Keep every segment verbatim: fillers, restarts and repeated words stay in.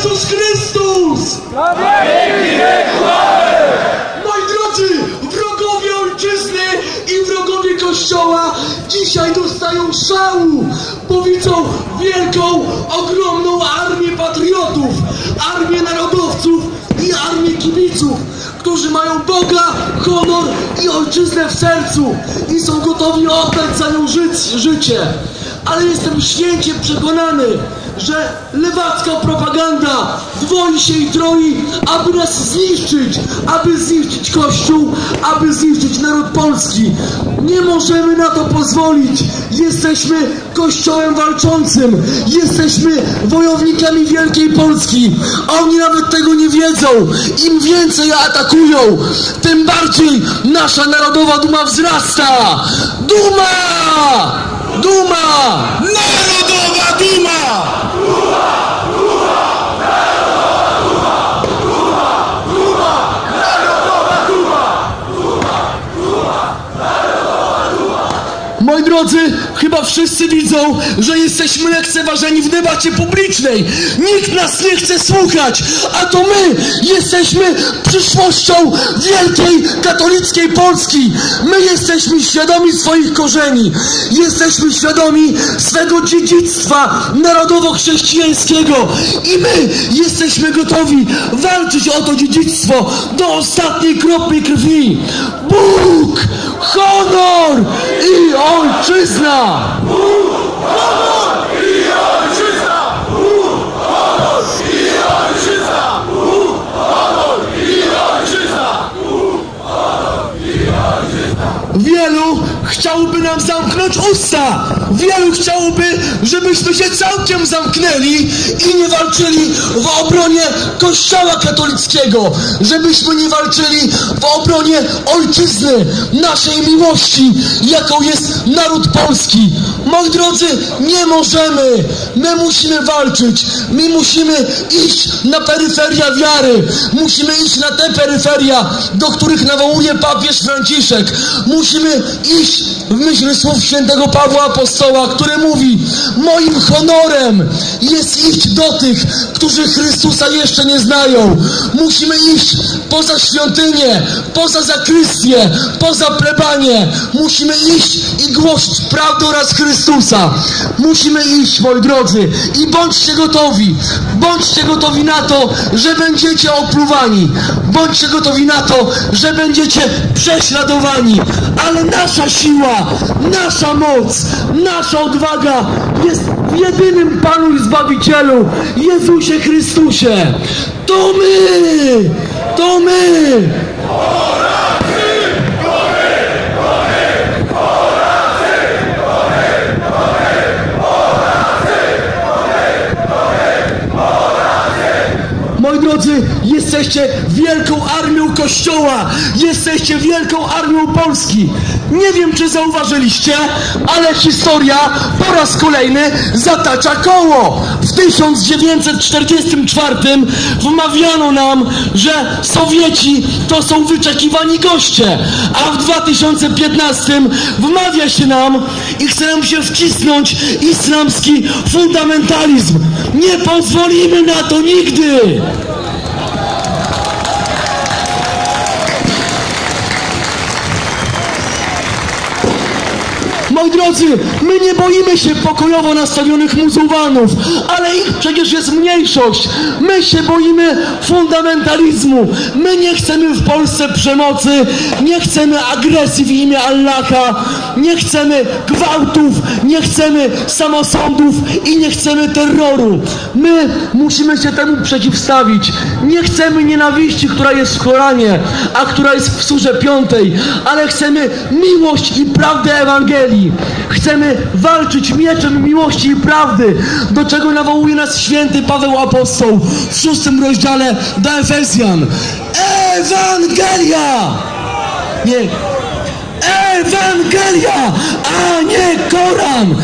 Jezus Chrystus! Na wieki wieków! Moi drodzy, wrogowie ojczyzny i wrogowie Kościoła dzisiaj dostają szału, bo widzą wielką, ogromną armię patriotów, armię narodowców i armię kibiców, którzy mają Boga, honor i ojczyznę w sercu i są gotowi oddać za nią ży życie. Ale jestem święcie przekonany, że lewacka propaganda dwoi się i troi, aby nas zniszczyć, aby zniszczyć Kościół, aby zniszczyć naród polski. Nie możemy na to pozwolić. Jesteśmy Kościołem walczącym. Jesteśmy wojownikami Wielkiej Polski. Oni nawet tego nie wiedzą. Im więcej atakują, tym bardziej nasza narodowa duma wzrasta. Duma! Duma! Narodowa duma! Moi drodzy, chyba wszyscy widzą, że jesteśmy lekceważeni w debacie publicznej. Nikt nas nie chce słuchać, a to my jesteśmy przyszłością wielkiej katolickiej Polski. My jesteśmy świadomi swoich korzeni. Jesteśmy świadomi swego dziedzictwa narodowo-chrześcijańskiego. I my jesteśmy gotowi walczyć o to dziedzictwo do ostatniej kropli krwi. Bóg, honor i ojczyzna! Bóg, honor i ojczyzna! Bóg, honor i ojczyzna! Bóg, honor i ojczyzna! Bóg, honor i ojczyzna! Wielu chciałoby nam zamknąć usta. Wielu chciałoby, żebyśmy się całkiem zamknęli i nie walczyli w obronie Kościoła katolickiego. Żebyśmy nie walczyli w obronie ojczyzny, naszej miłości, jaką jest naród polski. Moi drodzy, nie możemy. My musimy walczyć. My musimy iść na peryferia wiary. Musimy iść na te peryferia, do których nawołuje papież Franciszek. Musimy iść w myśl słów świętego Pawła Apostoła, który mówi: moim honorem jest iść do tych, którzy Chrystusa jeszcze nie znają. Musimy iść poza świątynię, poza zakrystię, poza plebanię. Musimy iść i głosić prawdę oraz Chrystusa. Musimy iść, moi drodzy, i bądźcie gotowi. Bądźcie gotowi na to, że będziecie opluwani. Bądźcie gotowi na to, że będziecie prześladowani. Ale nasza siła, nasza moc, nasza odwaga jest w jedynym Panu i Zbawicielu, Jezusie Chrystusie. To my! To my! Moi drodzy, jesteście wielką armią Kościoła, jesteście wielką armią Polski. Nie wiem, czy zauważyliście, ale historia po raz kolejny zatacza koło. W tysiąc dziewięćset czterdziestym czwartym wmawiano nam, że Sowieci to są wyczekiwani goście, a w dwa tysiące piętnastym wmawia się nam i chce nam się wcisnąć islamski fundamentalizm. Nie pozwolimy na to nigdy! Moi drodzy, my nie boimy się pokojowo nastawionych muzułmanów, ale ich przecież jest mniejszość. My się boimy fundamentalizmu. My nie chcemy w Polsce przemocy, nie chcemy agresji w imię Allaha, nie chcemy gwałtów, nie chcemy samosądów i nie chcemy terroru. My musimy się temu przeciwstawić. Nie chcemy nienawiści, która jest w Koranie, a która jest w surze piątej, ale chcemy miłość i prawdę Ewangelii. Chcemy walczyć mieczem miłości i prawdy, do czego nawołuje nas święty Paweł Apostoł w szóstym rozdziale do Efezjan. Ewangelia! Nie. Ewangelia, a nie Koran!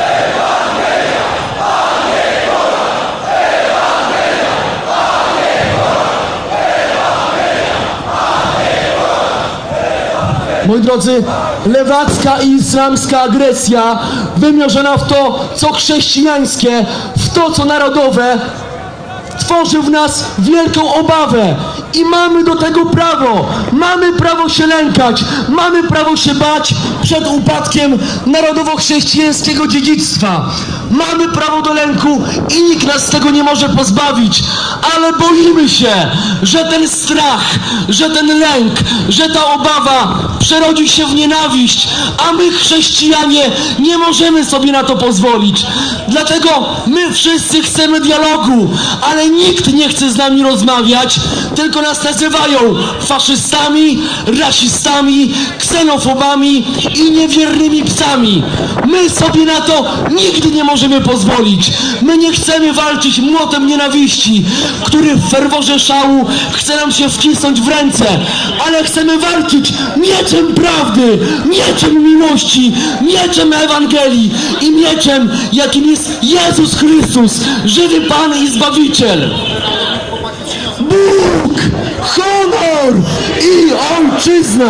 Moi drodzy, lewacka i islamska agresja wymierzona w to, co chrześcijańskie, w to, co narodowe, tworzy w nas wielką obawę i mamy do tego prawo. Mamy prawo się lękać, mamy prawo się bać przed upadkiem narodowo-chrześcijańskiego dziedzictwa. Mamy prawo do lęku i nikt nas z tego nie może pozbawić, ale boimy się, że ten strach, że ten lęk, że ta obawa przerodzi się w nienawiść, a my, chrześcijanie, nie możemy sobie na to pozwolić. Dlatego my wszyscy chcemy dialogu, ale nikt nie chce z nami rozmawiać, tylko nas nazywają faszystami, rasistami, ksenofobami i niewiernymi psami. My sobie na to nigdy nie możemy pozwolić. My nie chcemy walczyć młotem nienawiści, który w ferworze szału chce nam się wcisnąć w ręce, ale chcemy walczyć mieczem prawdy, mieczem miłości, mieczem Ewangelii i mieczem, jakim jest Jezus Chrystus, żywy Pan i Zbawiciel. Bóg, honor i ojczyzna!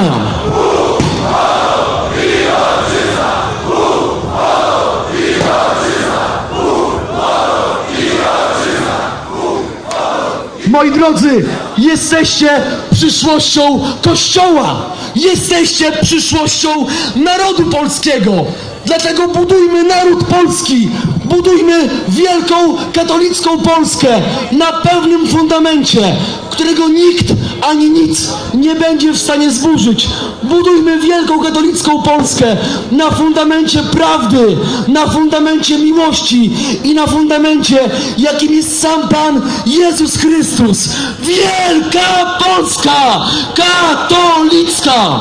Moi drodzy, jesteście przyszłością Kościoła. Jesteście przyszłością narodu polskiego. Dlatego budujmy naród polski. Budujmy wielką katolicką Polskę na pewnym fundamencie, którego nikt ani nic nie będzie w stanie zburzyć. Budujmy wielką katolicką Polskę na fundamencie prawdy, na fundamencie miłości i na fundamencie, jakim jest sam Pan Jezus Chrystus. Wielka Polska katolicka!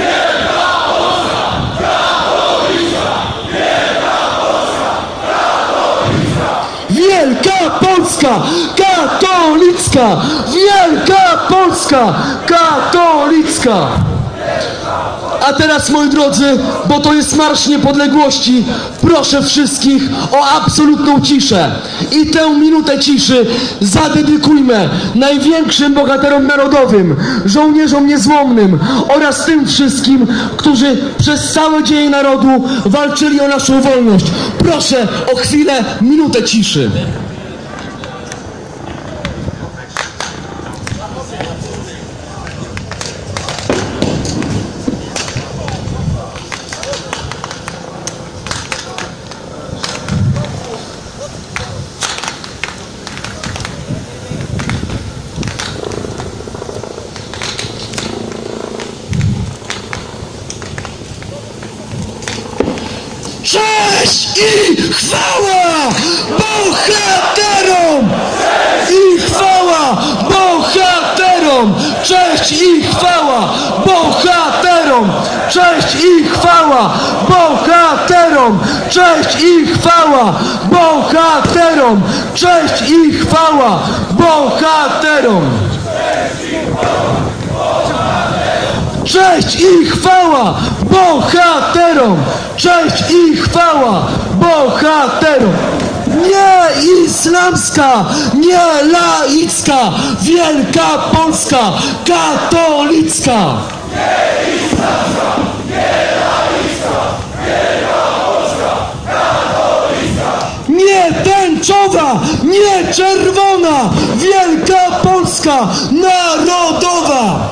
Wielka Polska katolicka! Wielka Polska katolicka! A teraz, moi drodzy, bo to jest Marsz Niepodległości, proszę wszystkich o absolutną ciszę. I tę minutę ciszy zadedykujmy największym bohaterom narodowym, żołnierzom niezłomnym oraz tym wszystkim, którzy przez całe dzieje narodu walczyli o naszą wolność. Proszę o chwilę, minutę ciszy. Cześć i chwała bohaterom! I chwała bohaterom! Cześć i chwała bohaterom! Cześć i chwała bohaterom! Cześć i chwała bohaterom! Cześć i chwała bohaterom! Cześć i chwała bohaterom! Cześć i chwała bohaterom! Nie islamska, nie laicka, wielka Polska katolicka! Nie islamska, nie laicka, wielka Polska katolicka! Nie tęczowa, nie czerwona, wielka Polska narodowa!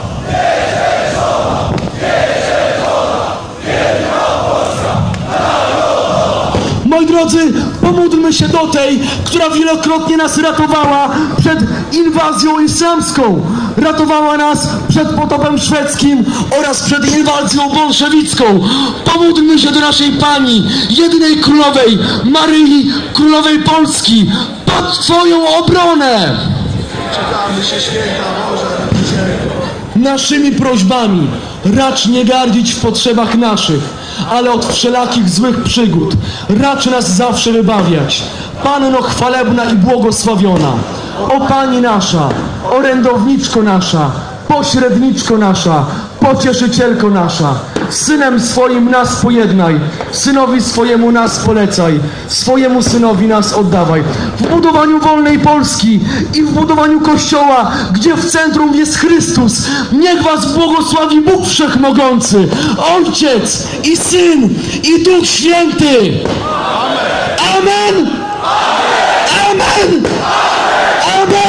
Moi drodzy, pomódlmy się do tej, która wielokrotnie nas ratowała przed inwazją islamską. Ratowała nas przed potopem szwedzkim oraz przed inwazją bolszewicką. Pomódlmy się do naszej Pani, jedynej Królowej, Maryi, Królowej Polski, pod Twoją obronę. Czekamy się, święta Boże. Naszymi prośbami racz nie gardzić w potrzebach naszych, ale od wszelakich złych przygód racz nas zawsze wybawiać. Panno chwalebna i błogosławiona, o Pani nasza, orędowniczko nasza, pośredniczko nasza, pocieszycielko nasza, Synem swoim nas pojednaj, Synowi swojemu nas polecaj, swojemu Synowi nas oddawaj. W budowaniu wolnej Polski i w budowaniu Kościoła, gdzie w centrum jest Chrystus, niech was błogosławi Bóg Wszechmogący, Ojciec i Syn i Duch Święty. Amen! Amen! Amen! Amen!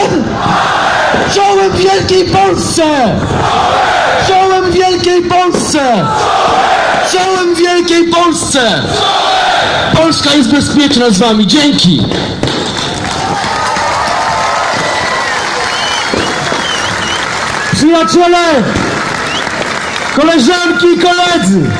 Czołem Wielkiej Polsce! Czołem Wielkiej Polsce! Czołem Wielkiej Polsce! Polska jest bezpieczna z wami. Dzięki! Przyjaciele! Koleżanki i koledzy!